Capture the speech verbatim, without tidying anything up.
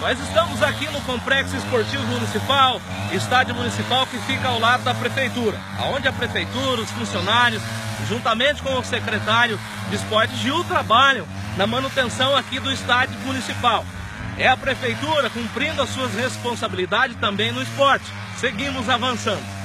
Nós estamos aqui no Complexo Esportivo Municipal, estádio municipal que fica ao lado da Prefeitura, onde a Prefeitura, os funcionários, juntamente com o secretário de Esporte, Gil, trabalham na manutenção aqui do estádio municipal. É a Prefeitura cumprindo as suas responsabilidades também no esporte. Seguimos avançando.